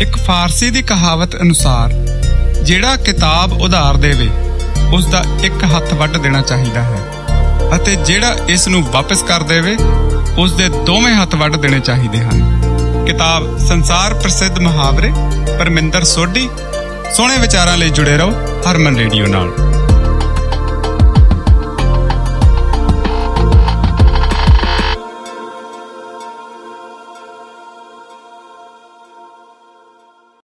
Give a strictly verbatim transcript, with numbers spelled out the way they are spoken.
एक फारसी दी कहावत अनुसार जिहड़ा किताब उधार देवे उसदा एक हत्थ वड्ड देना चाहिदा है अते जिहड़ा इस नूं वापस कर देवे उसदे दोवें हत्थ वड्ड देने चाहिदे हन। किताब संसार प्रसिद्ध मुहावरे परमिंदर सोढी। सोहणे विचारां लई जुड़े रहो हरमन रेडियो नाल।